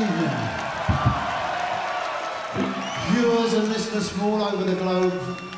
evening. Viewers and listeners from all over the globe,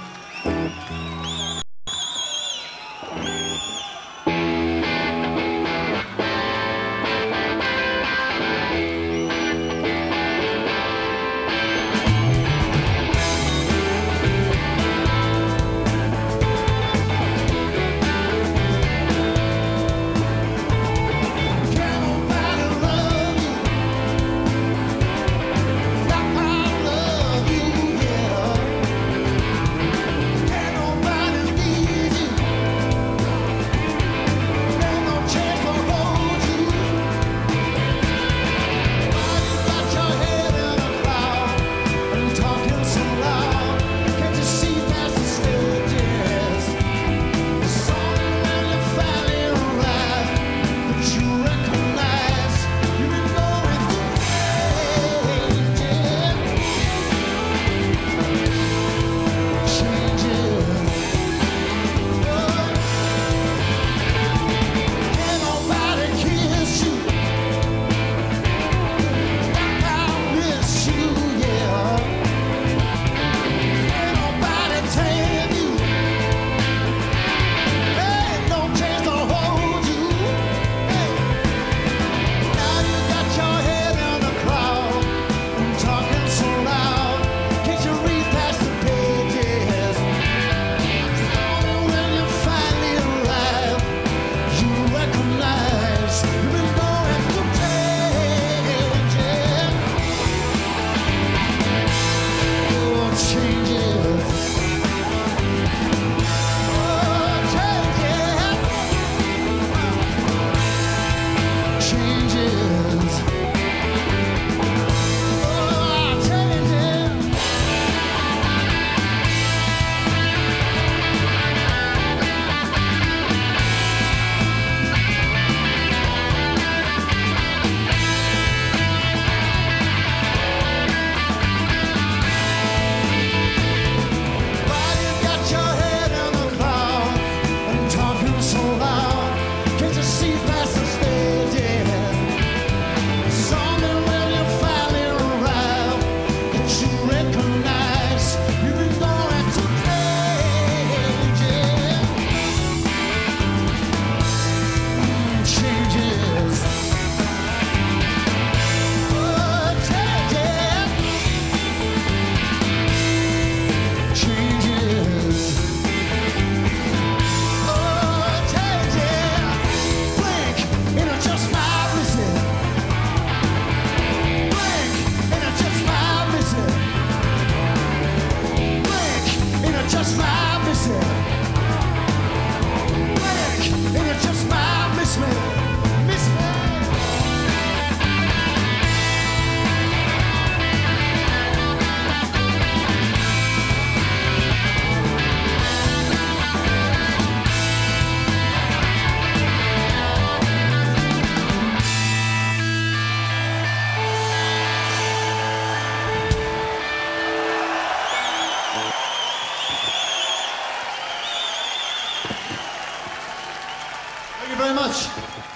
thank you very much.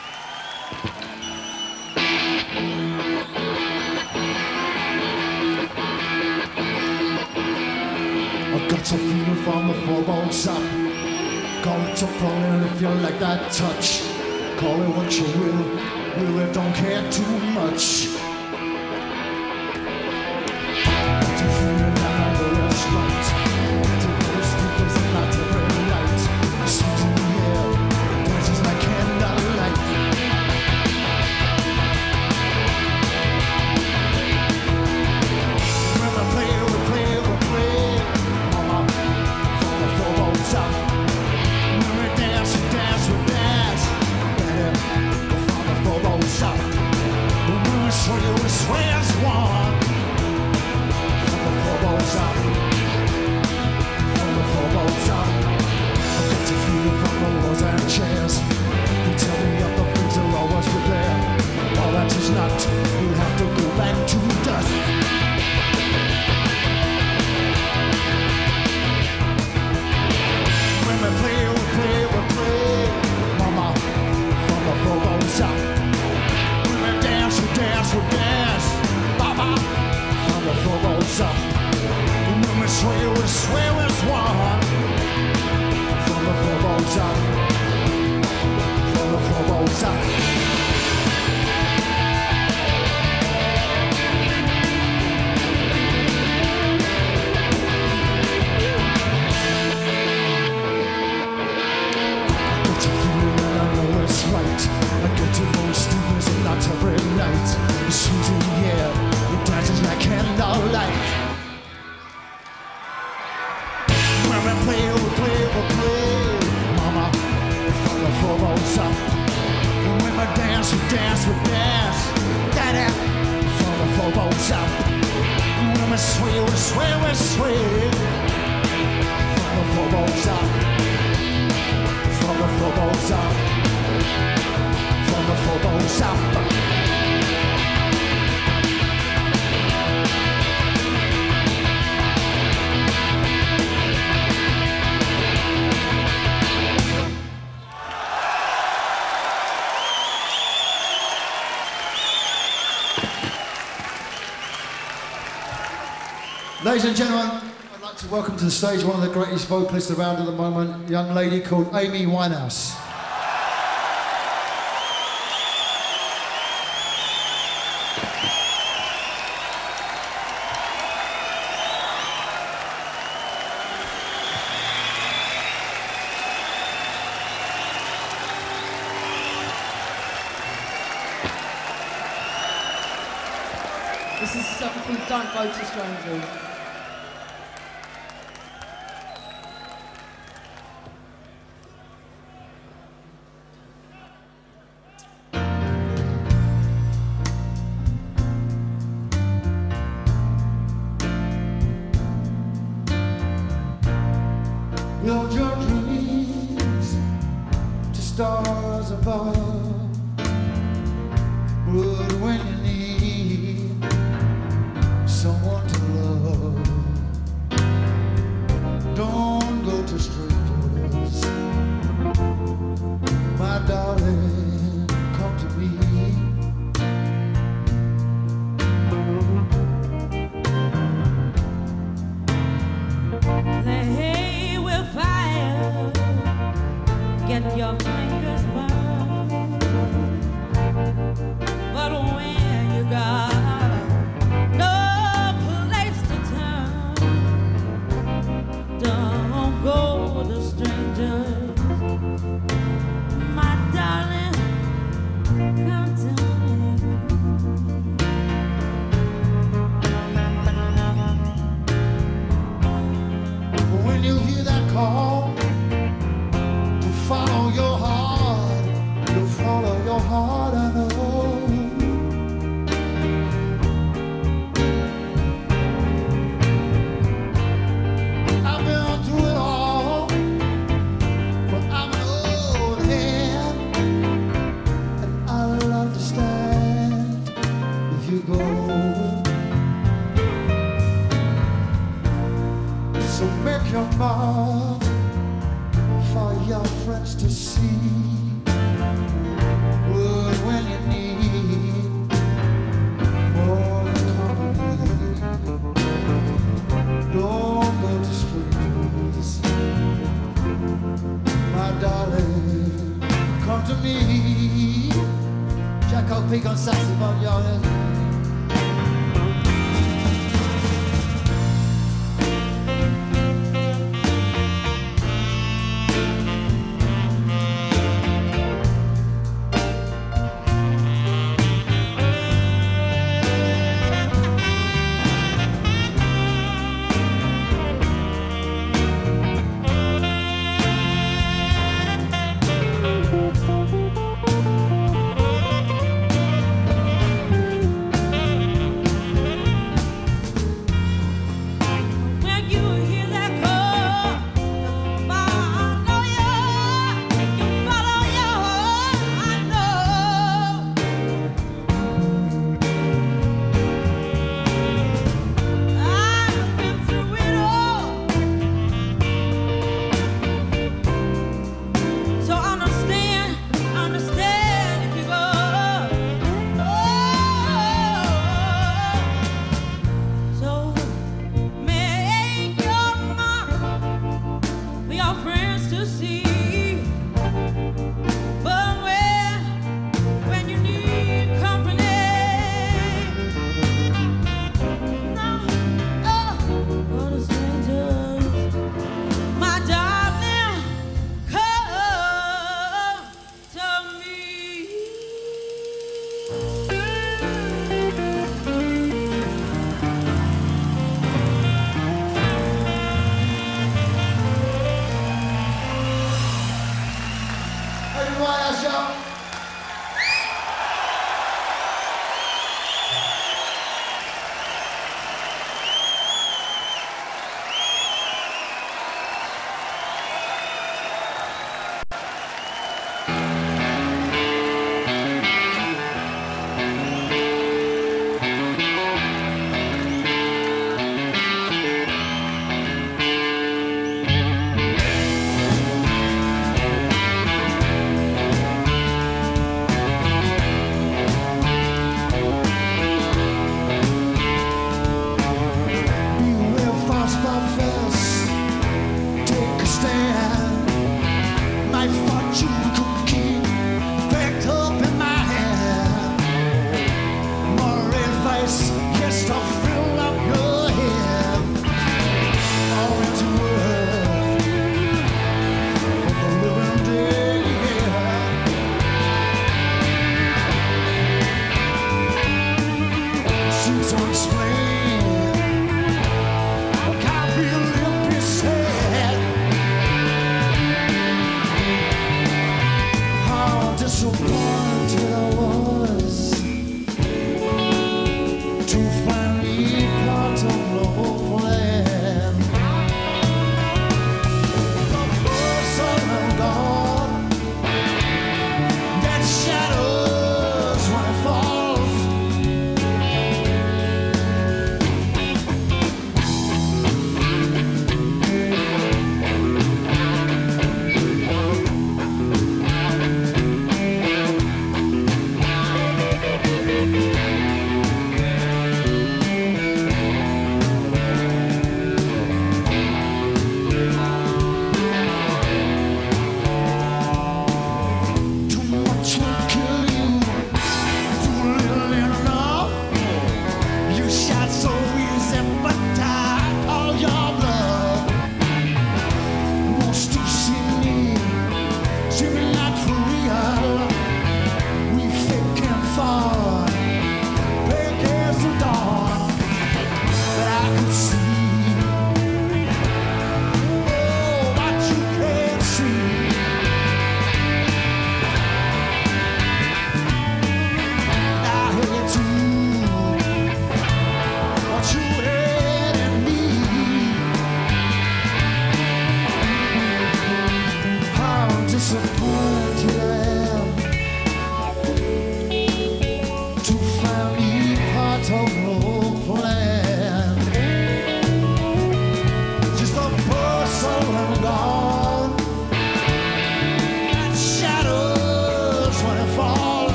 I got a feeling from the four bones up. Call it a problem if you like that touch. Call it what you will, we really don't care too much. Got a feeling that I know it's right. To go stupid and not to very light. Sweet in the air, dances like candlelight. When we play, we play, we play. Mama, for the four bones up. When we dance, we dance, we dance. Go for the four bones up. When we sway, we sway as one. For the four bones up. For the four bones up. I got to feel it from the walls and chairs. They tell me of the things that will always be there. All that is not, we'll have to go back to dust. When we play, we play, we play. Mama, from the four bones up. When we dance, we dance, we dance. fourballs up. And when we swear as one. From the fourballs up. From the fourballs up. I get to most steamers and not every night. The sweet in the air, it dances like candlelight. When we play, mama, from the fourballs up. And when we dance, daddy, from the fourballs up. And when we sway, from the fourballs up. From the fourballs up. From the fourballs up. Ladies and gentlemen, I'd like to welcome to the stage one of the greatest vocalists around at the moment, a young lady called Amy Winehouse. This is something called Don't Go to Strangers. Build your dreams to stars above. But when you need someone to love, don't go to strangers. My darling, come to me. They will fire, get your fingers burned. But when you got no place to turn, don't go to strangers. My darling, come to me. When you hear that call to follow your heart, to follow your heart, I know. I've been through it all, but I'm an old hand, and I'll understand if you go. So make your mark for your friends to see. But when you need more company, don't go to strangers. My darling, come to me. Jacko Peak on saxophone, y'all.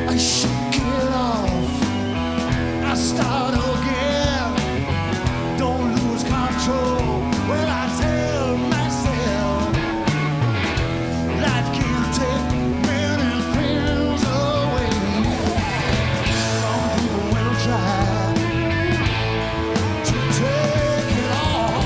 I shake it off. I start again. Don't lose control when I tell myself life can take many things away. Some people will try to take it all.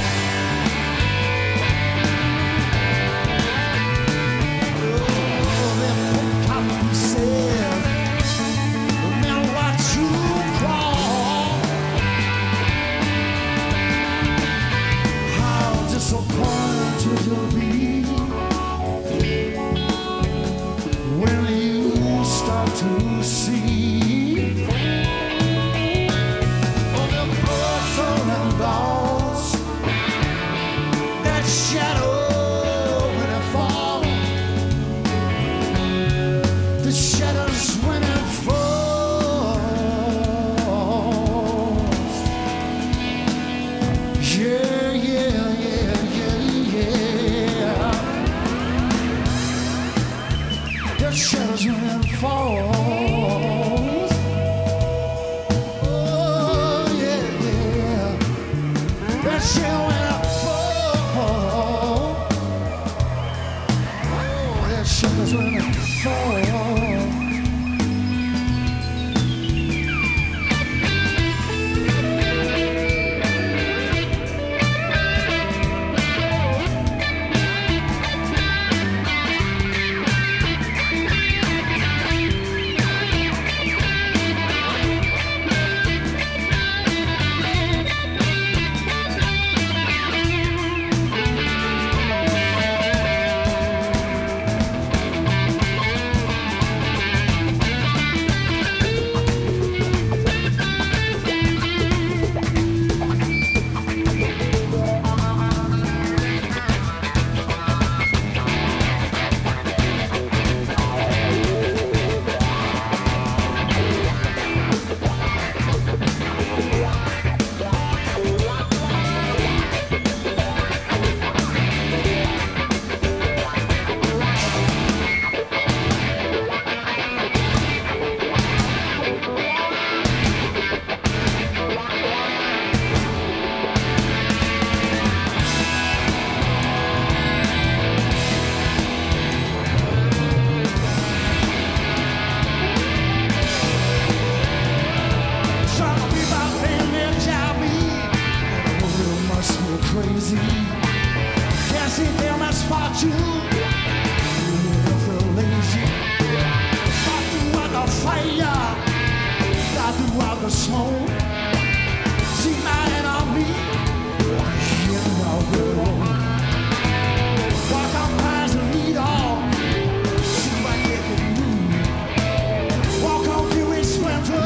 Oh, they pick up pieces and then watch you crawl. How disappointed you'll be when you start to see all the birds and balls that shadow when it falls. The shadows when it falls. Yeah, yeah, yeah, yeah, yeah. The shadows when it falls. Oh, yeah, yeah. The shadow when it falls. Oh, the shadows when it falls. Some people think they're jolly, they must be crazy. Can't see their misfortune, they feel lazy. Got throughout the fire, got throughout the smoke. See my enemy, in the road. Walk on past the leader, see what they can do. Walk on through his splinter.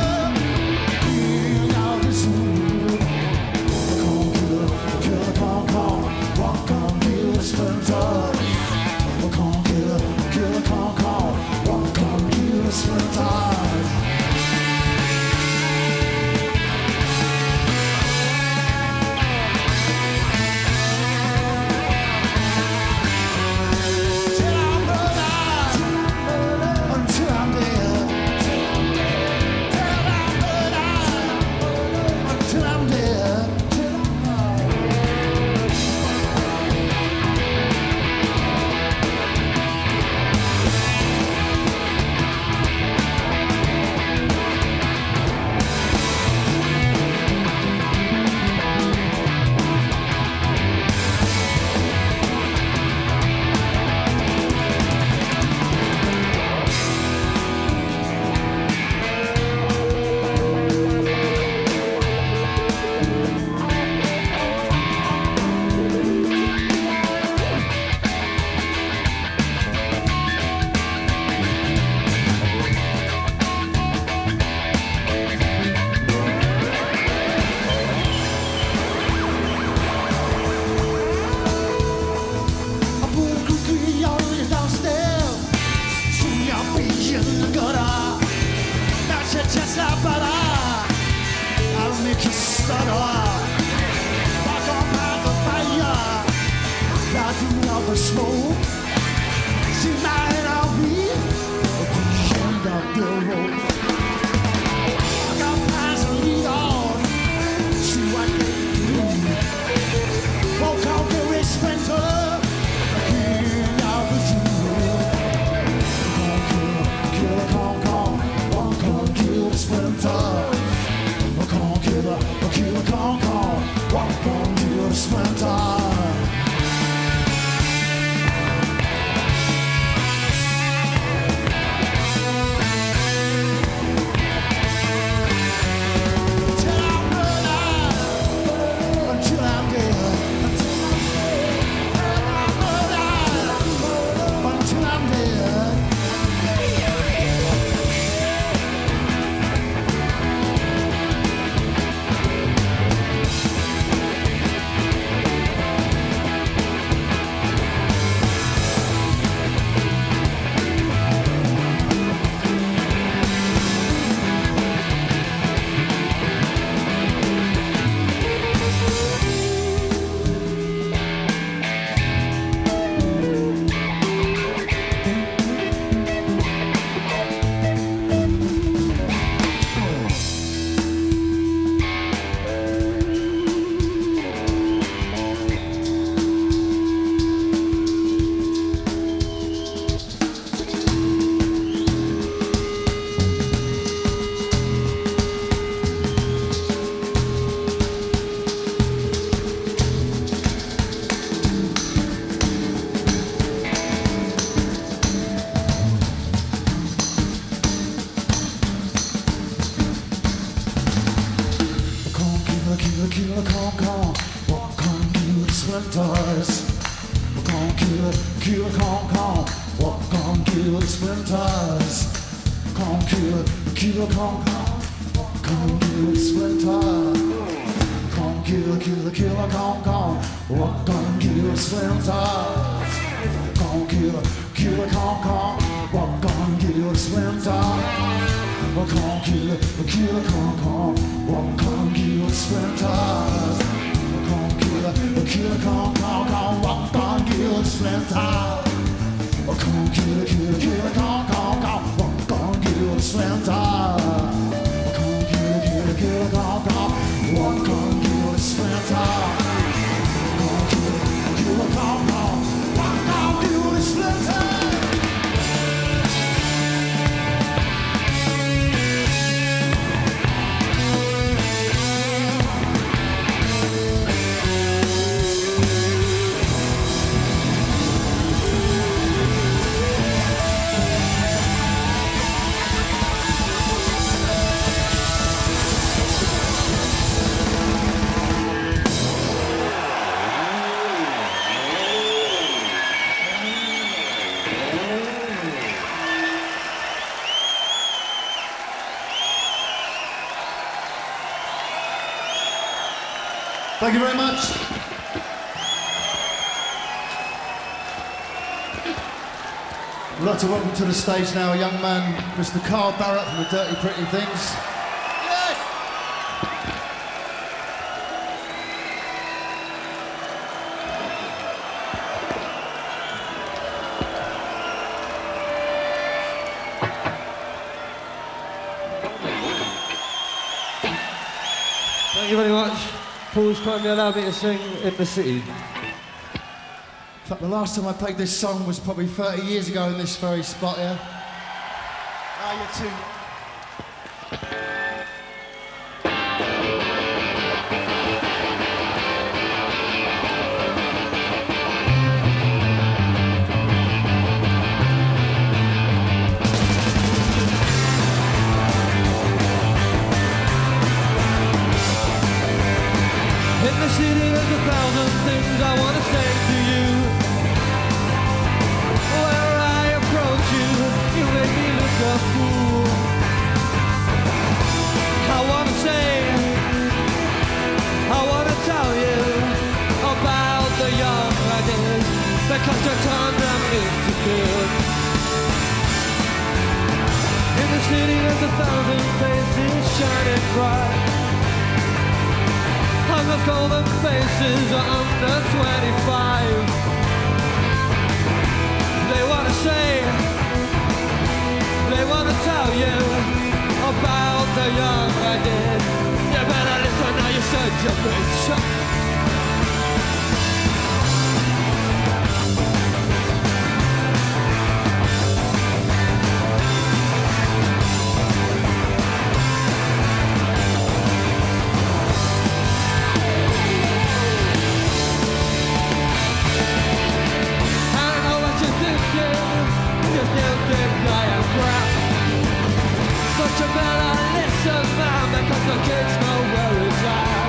I'll make you stutter. Walk on by the fire, fly through all the smoke. See my enemy at the end of the road. splinters. We're gonna kill the con. We're gonna kill the splinters. We're gonna kill the con. We're gonna kill the splinters. We're gonna kill the con. We're gonna kill the splinters. We're gonna kill the con. We're gonna kill the splinters. We're gonna kill the con. We're gonna kill the splinters. We're gonna kill the con. We're gonna kill the splinters. We're gonna kill the con. We're gonna kill the splinters. We're gonna kill the con. We're gonna kill the splinters. We're gonna kill the con. We're gonna kill the splinters. Thank you very much. I'd like to welcome to the stage now a young man, Mr. Carl Barrett from the Dirty Pretty Things. Yes! Thank you very much. Paul's kindly allowed me to sing in the city. In fact, the last time I played this song was probably 30 years ago in this very spot here. Ah, you're too... In the city there's 1,000 things I want to say to you. Where I approach you, you make me look a fool. I want to say, I want to tell you about the young ideas that come to turn them into good. In the city there's 1,000 faces shining bright. And those golden faces are under 25. They want to say, they want to tell you about the young ideas. You better listen now, you said you bitch. But you better listen now, because the kids know where it's at.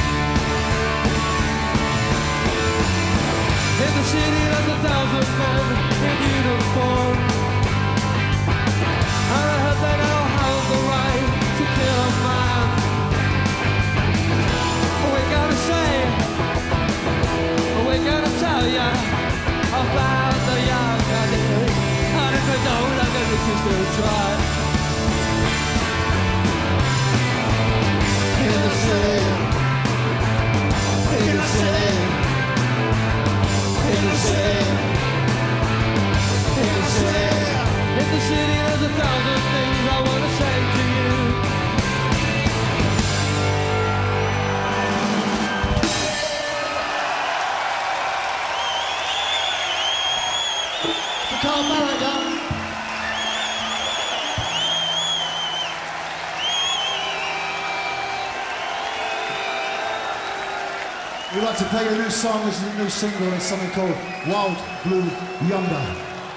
In the city there's 1,000 men in uniform, and I heard they now have the right to kill a man. We're gonna say, we're gonna tell ya about the young ideas, and if they don't like it, we can still try. In the city, in the city, in the city, in the city, in the city, there's 1,000 things I want to say to you. For Carl Barrett, young. We'd like to play a new song. This is a new single. It's something called Wild Blue Yonder.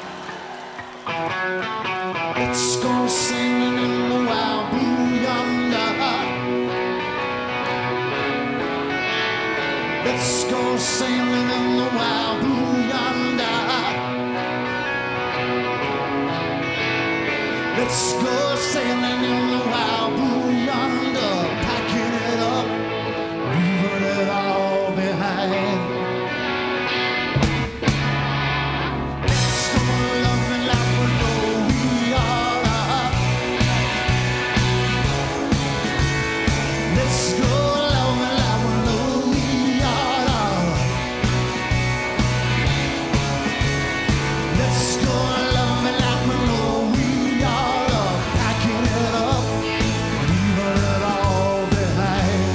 Let's go singing in the wild blue yonder. Let's go go sailing in the wild blue yonder. Let's go sailing in the wild blue yonder, packing it up, leaving it all behind. Let's go loving like we know we are. Let's go loving like we know we are. Let's go loving like we know we are. Packing it up, leaving it all behind.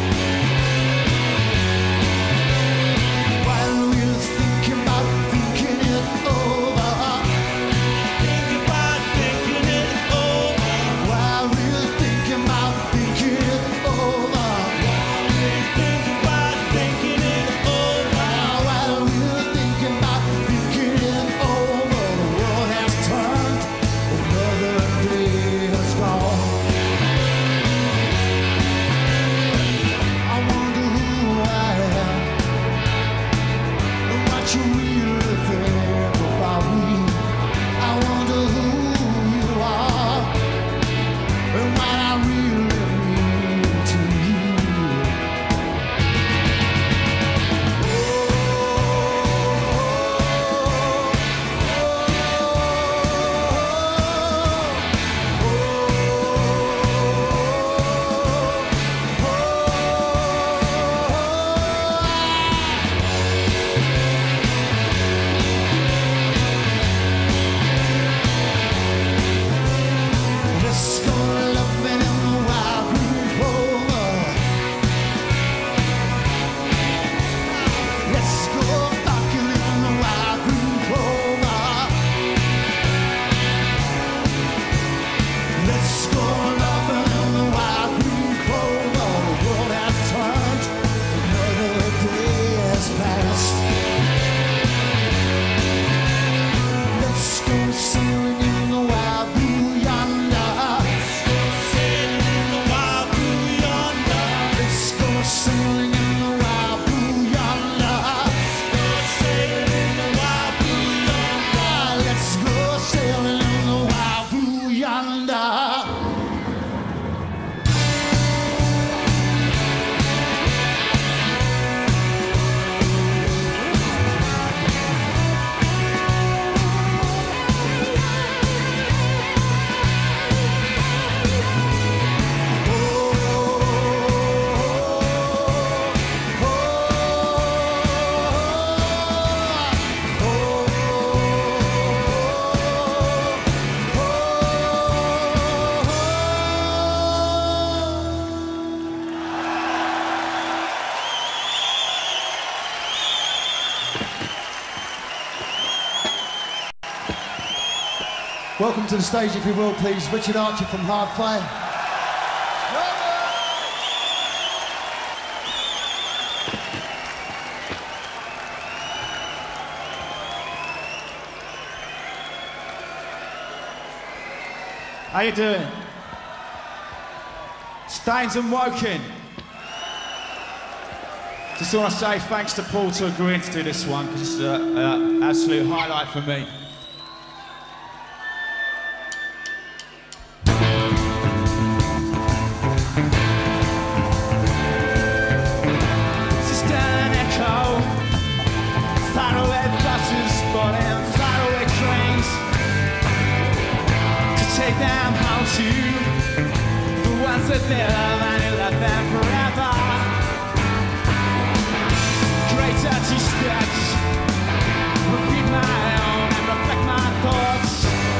While we're thinking about thinking it over. Thinking about thinking it over. While we're thinking about thinking it over. Thinking about thinking it over. While we're thinking about thinking it over, the world has turned, another day has gone. I wonder who I am and what you really think about me. I wonder who you are and what I really mean to you. Let's go loving in the wild blue clover. Let's go fucking in the wild blue clover. Let's go loving in the wild blue clover. The world has turned, another day has passed. Let's go sailing in the wild blue yonder. Let's go sailing in the wild blue yonder. Let's go sailing in the wild blue yonder. Welcome to the stage, if you will, please, Richard Archer from Hard Fire. How you doing? Stains and Woking. Just want to say thanks to Paul to agreeing to do this one, because it's an absolute highlight for me. It's still an echo, faraway buses spotting faraway trains to take them home to the ones that they love and you love them forever. Great dirty steps, repeat my own and reflect my thoughts.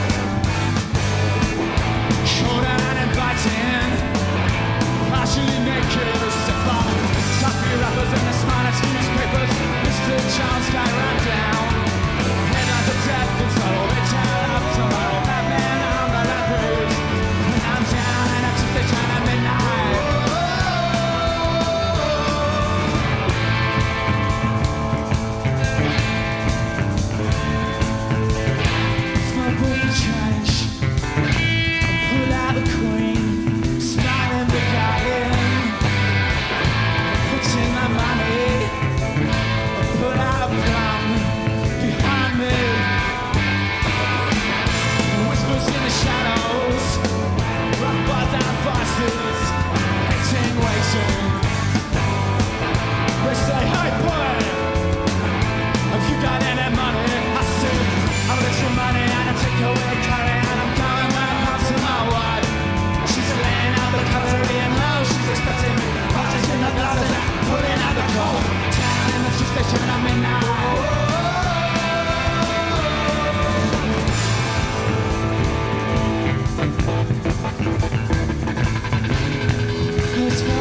Short and inviting, partially naked as a fun. Toughy rappers and the smartest newspapers, Mr. Charles Guy ran down. Headlines of death and sorrow, they tell up tomorrow. Madman on the rampage, and I'm down and up to station at midnight.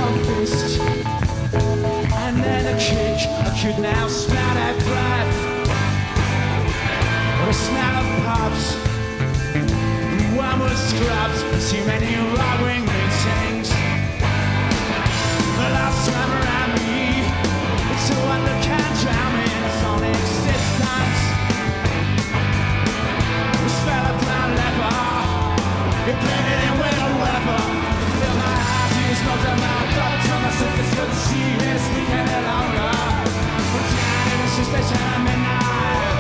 a fist, and then a kick. I could now smell that breath, or the smell of pubs. One was scrubbed, too many right-wing meetings. The last time around me, it's a wonder can't drown me in its own existence. The smell of brown leather, it blended in with the weather. It filled my eyes, you smelled of my blood. Told my sisters couldn't see me to speak any longer. I'm down in the station at midnight.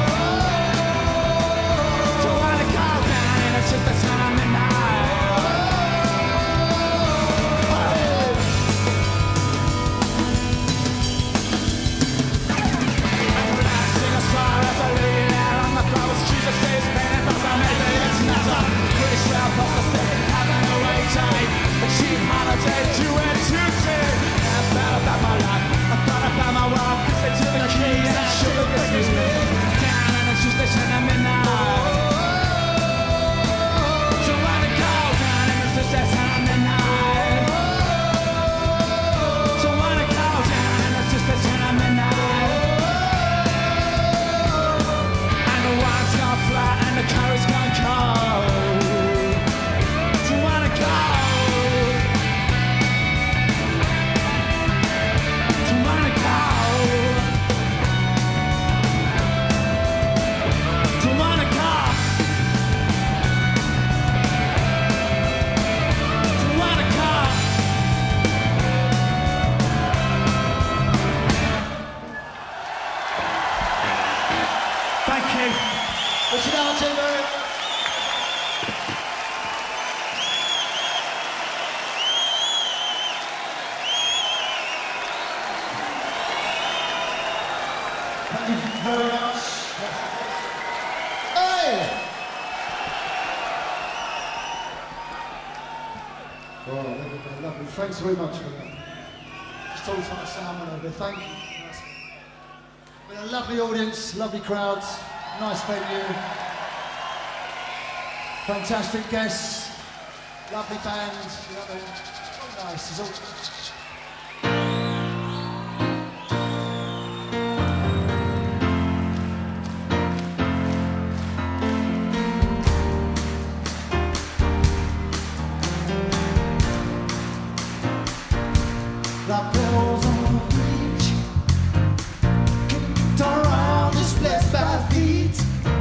Don't wanna go down in the station at midnight. I'm relaxing as far as I lay it out on the floor. Jesus stays painted, but I made it. It's not a British rap off the stage. Having a wait time, a cheap holiday to it Tuesday. I thought about my life, I thought about my wife, 'cause they took the keys and sugar business me. Down in the shoe station at midnight. Don't wanna go down in the shoe station at midnight. Don't wanna go down in the shoe station at midnight. And the wine's gone flat and the curry's gone cold. Don't wanna go. Don't wanna go. Don't wanna go. Don't wanna go. Thank you. Richard Altenberg. Thank you very much. Hey! Oh, lovely. Thanks very much for that. Just told us what the sound went over. Thank you. Been a lovely audience, lovely crowds, nice venue, fantastic guests, lovely bands. You know, they're all nice. It's all. The bells on the beach, kicked around, displaced by feet.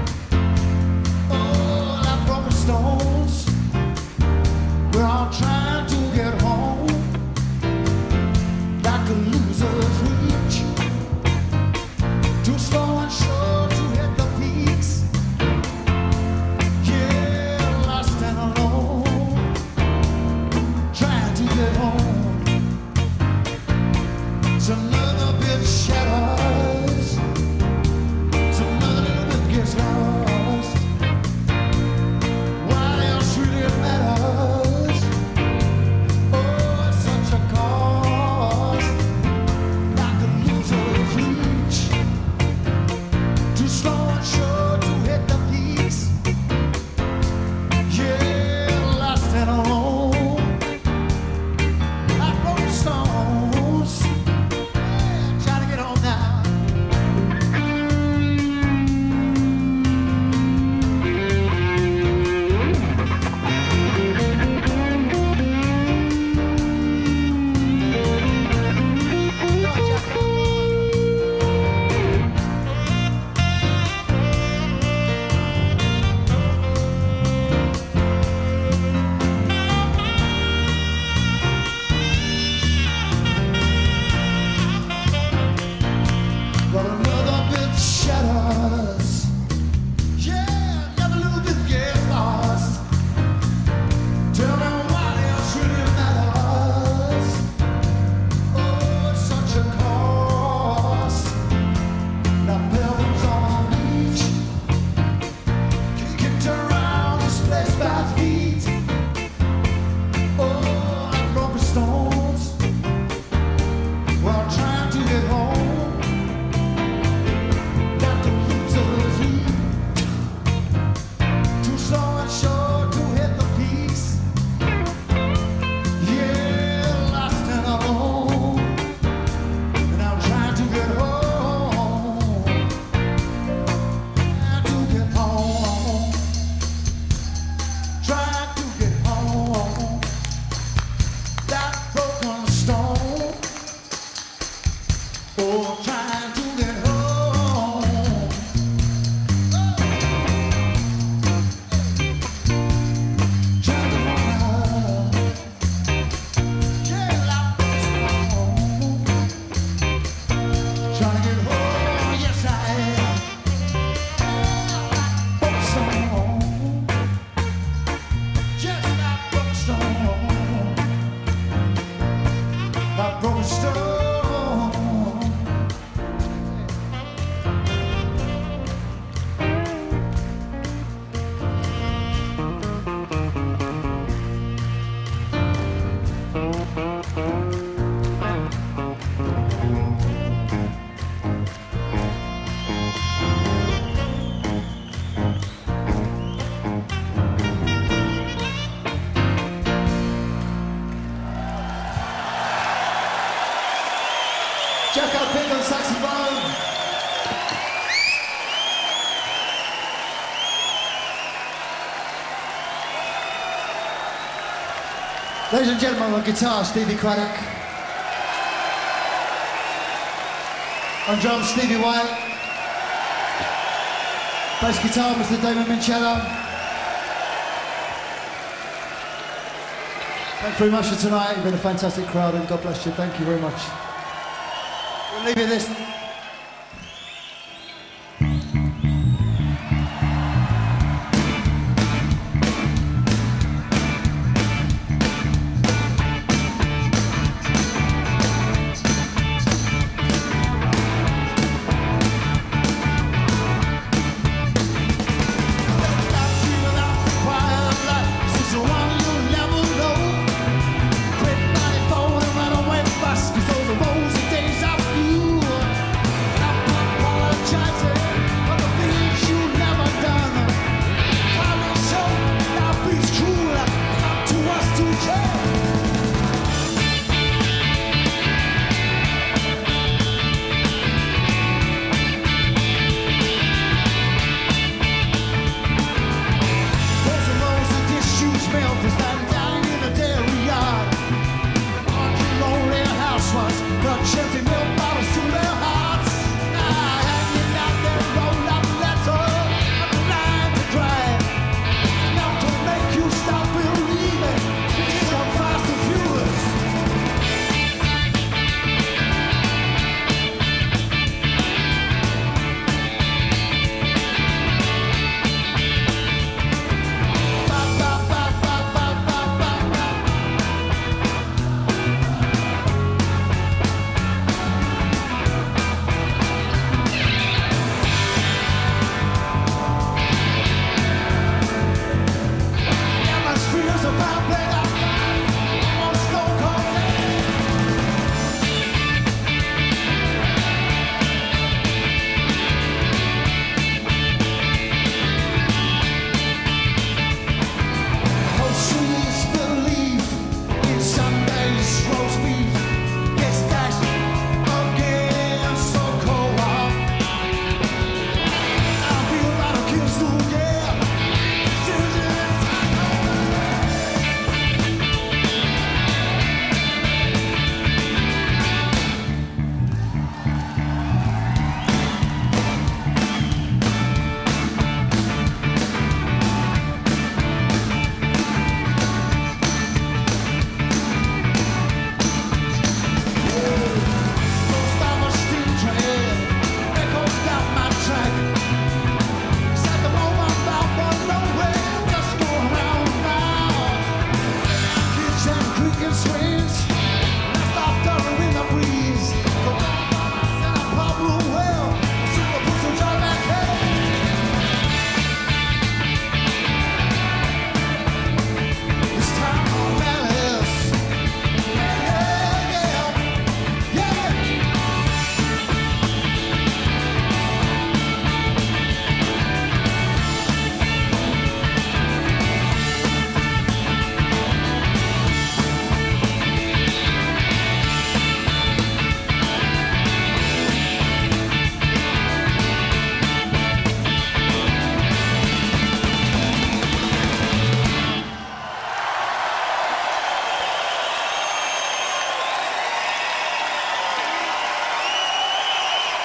Oh, like broken stones, we're all trying to get home. Rolling Stone. Jacko Pink on saxophone. Ladies and gentlemen, on guitar, Stevie Craddock. On drums, Stevie White. Bass guitar, Mr. Damon Mincello. Thanks very much for tonight. You've been a fantastic crowd and God bless you. Thank you very much. We'll leave you this.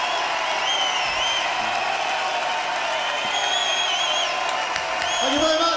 Thank you very much.